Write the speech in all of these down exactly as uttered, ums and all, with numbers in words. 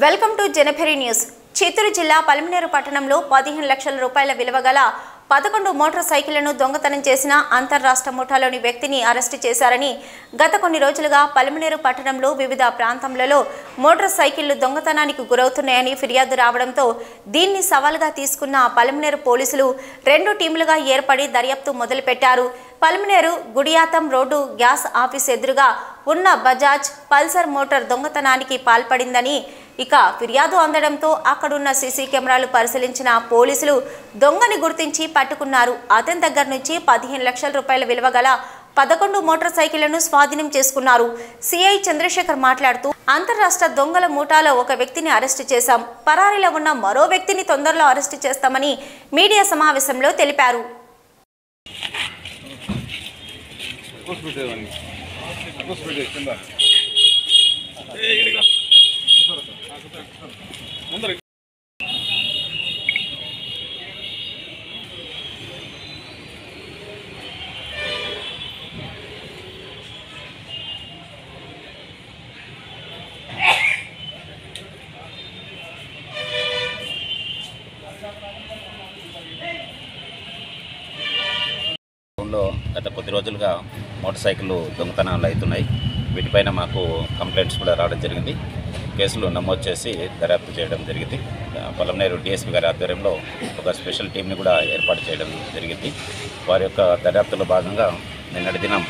Welcome to జనభరి news. Chittoor జిల్లా పలమనేరు పట్టణంలో పదిహేను లక్షల రూపాయల విలువ గల పదకొండు మోటార్ సైకిళ్లను దొంగతనం చేసిన అంతర్రాష్ట్ర ముఠాలోని వ్యక్తిని అరెస్టు చేశారని గత కొన్ని రోజులుగా పలమనేరు పట్టణంలో వివిధ ప్రాంతాలలో మోటార్ సైకిళ్లు దొంగతనానికి గురవుతున్నాయని ఫిర్యాదు రావడంతో దీన్ని సవాల్గా తీసుకున్న పలమనేరు పోలీసులు రెండు టీములుగా ఏర్పడి దర్యాప్తు మొదలుపెట్టారు. Palamaner Gudiyatham road gas office ఎదురుగా ఉన్న బజాజ్ పల్సర్ మోటార్ దొంగతనానికి పాల్పడిందని ఇక ఫిర్యాదు అందడంతో అక్కడున్న సీసీ కెమెరాలు పరిశీలించిన పోలీసులు దొంగని గుర్తించి పట్టుకున్నారు. అతని దగ్గర నుంచి పదిహేను లక్షల రూపాయల విలువ గల పదకొండు మోటార్ సైకిళ్లను స్వాధీనం చేసుకున్నారు. సిఐ చంద్రశేఖర్ మాట్లాడుతూ అంతర్రాష్ట్ర దొంగల ముఠాలో ఒక వ్యక్తిని అరెస్టు చేశాం, పరారీలో ఉన్న మరో వ్యక్తిని తొందరలో అరెస్టు చేస్తామని మీడియా సమావేశంలో తెలిపారు. గత కొద్ది రోజులుగా మోటార్ సైకిళ్ళు దొంగతనాలు అవుతున్నాయి. వీటిపైన మాకు కంప్లైంట్స్ కూడా రావడం జరిగింది. కేసులు నమోదు చేసి దర్యాప్తు చేయడం జరిగింది. పలమనేరు డిఎస్పీ గారి ఆధ్వర్యంలో ఒక స్పెషల్ టీంని కూడా ఏర్పాటు చేయడం జరిగింది. వారి యొక్క దర్యాప్తులో భాగంగా నిన్నటి దినం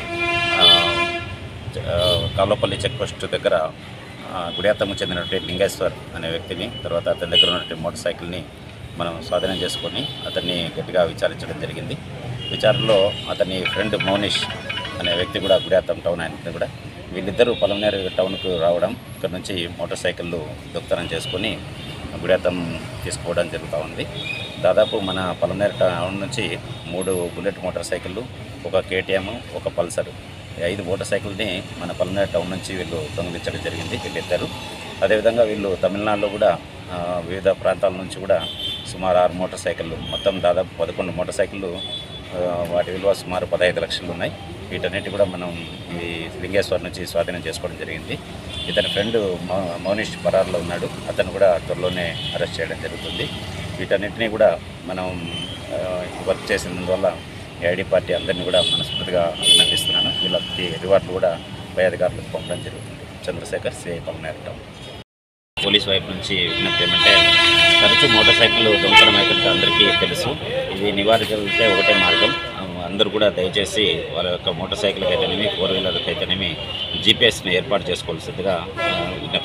కావ్లపల్లి చెక్ పోస్ట్ దగ్గర గుడియాతంకు చెందినటువంటి లింగేశ్వర్ అనే వ్యక్తిని, తర్వాత అతని దగ్గర ఉన్నటువంటి మోటార్ సైకిల్ని మనం స్వాధీనం చేసుకొని అతన్ని గట్టిగా విచారించడం జరిగింది. విచారణలో అతని ఫ్రెండ్ మౌనిష్ అనే వ్యక్తి కూడా గుడియాతం టౌన్ ఆయన కూడా వీళ్ళిద్దరూ పలమనేరు టౌన్కు రావడం, ఇక్కడ నుంచి మోటార్ సైకిళ్ళు దొంగతనం చేసుకొని గుడియాతం తీసుకోవడం జరుగుతూ ఉంది. దాదాపు మన పలమనేరు టౌన్ నుంచి మూడు బుల్లెట్ మోటార్ సైకిళ్ళు, ఒక కేటీఎం, ఒక పల్సర్, ఐదు మోటార్ సైకిల్ని మన పలమనేరు టౌన్ నుంచి వీళ్ళు దొంగిలించడం జరిగింది వీళ్ళిద్దరు. అదేవిధంగా వీళ్ళు తమిళనాడులో కూడా వివిధ ప్రాంతాల నుంచి కూడా సుమారు ఆరు మోటార్ సైకిళ్ళు, మొత్తం దాదాపు పదకొండు మోటార్ సైకిళ్ళు, వాటి విలువ సుమారు పదహైదు లక్షలు ఉన్నాయి. వీటన్నిటి కూడా మనం ఈ లింగేశ్వర్ నుంచి స్వాధీనం చేసుకోవడం జరిగింది. ఇతని ఫ్రెండ్ మౌనిష్ పరారులో ఉన్నాడు, అతను కూడా త్వరలోనే అరెస్ట్ చేయడం జరుగుతుంది. వీటన్నిటినీ కూడా మనం వర్క్ చేసినందువల్ల ఐడి పార్టీ అందరినీ కూడా మనస్ఫూర్తిగా అభినందిస్తున్నాను. వీళ్ళకి రివార్డులు కూడా పై అధికారులకు పంపడం జరుగుతుంది. Chandrasekhar, CI, Palamaner town. Police వైపు నుంచి విజ్ఞప్తి ఏమంటే, తరచూ మోటార్ సైకిల్ దొంగతనం అవుతుంటే అందరికీ తెలుసు. ఇది నివారించాలంటే ఒకటే మార్గం, అందరూ కూడా దయచేసి వాళ్ళ యొక్క మోటార్ సైకిల్కి అయితేనేమి, ఫోర్ వీలర్కి అయితేనేమి జీపీఎస్ని ఏర్పాటు చేసుకోవాల్సిందిగా విజ్ఞప్తి.